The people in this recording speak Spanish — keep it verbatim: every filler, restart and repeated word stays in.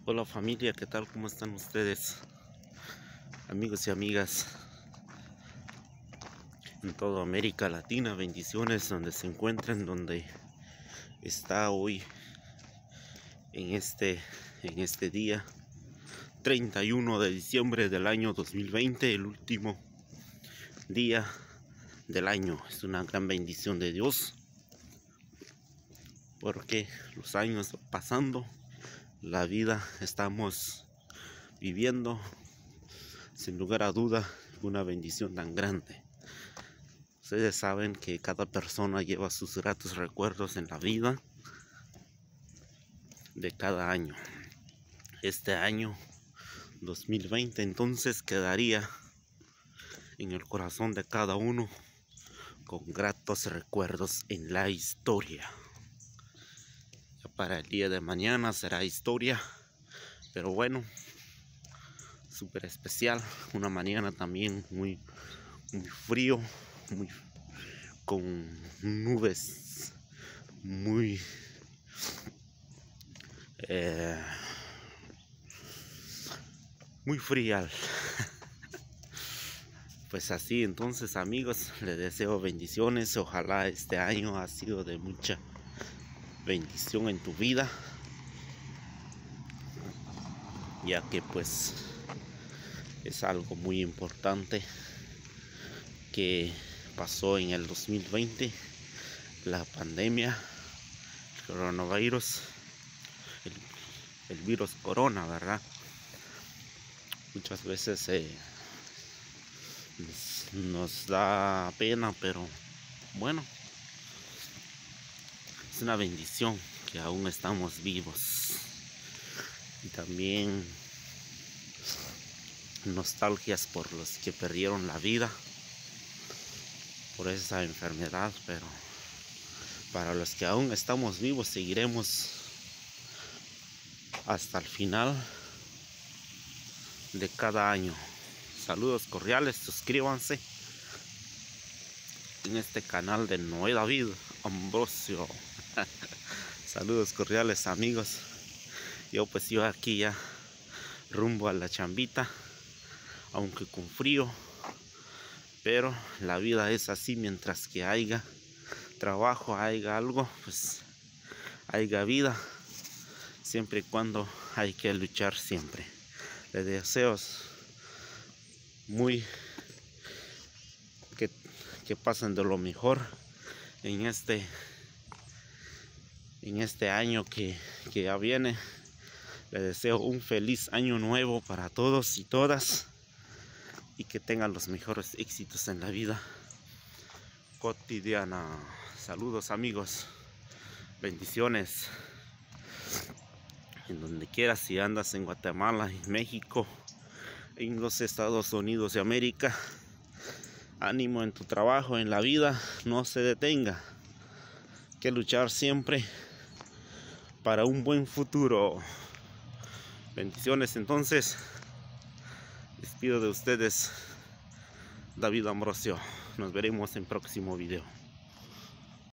Hola familia, ¿qué tal? ¿Cómo están ustedes? Amigos y amigas en toda América Latina, bendiciones donde se encuentren, donde está hoy en este, en este día treinta y uno de diciembre del año dos mil veinte, el último día del año. Es una gran bendición de Dios porque los años van pasando, la vida estamos viviendo, sin lugar a duda, una bendición tan grande. Ustedes saben que cada persona lleva sus gratos recuerdos en la vida de cada año. Este año dos mil veinte entonces quedaría en el corazón de cada uno con gratos recuerdos en la historia. Ya para el día de mañana será historia, pero bueno, súper especial. Una mañana también muy, muy frío, muy con nubes muy eh, muy fría. Pues así, entonces amigos, les deseo bendiciones. Ojalá este año ha sido de mucha bendición en tu vida, ya que pues es algo muy importante que pasó en el dos mil veinte, la pandemia, el coronavirus, el, el virus corona, ¿verdad? Muchas veces eh, nos, nos da pena, pero bueno, es una bendición que aún estamos vivos. Y también nostalgias por los que perdieron la vida por esa enfermedad, pero para los que aún estamos vivos seguiremos hasta el final de cada año. Saludos cordiales, suscríbanse en este canal de Noé David Ambrosio. Saludos cordiales amigos. Yo pues yo aquí ya rumbo a la chambita, aunque con frío, pero la vida es así. Mientras que haya trabajo, haya algo, pues haya vida, siempre y cuando hay que luchar siempre. Les deseo muy que, que pasen de lo mejor en este en este año que, que ya viene. Les deseo un feliz año nuevo para todos y todas, y que tengan los mejores éxitos en la vida cotidiana. Saludos amigos, bendiciones en donde quieras. Si andas en Guatemala, en México, en los Estados Unidos de América, ánimo en tu trabajo, en la vida, no se detenga. Hay que luchar siempre para un buen futuro. Bendiciones entonces. Despido de ustedes, David Ambrosio. Nos veremos en próximo video.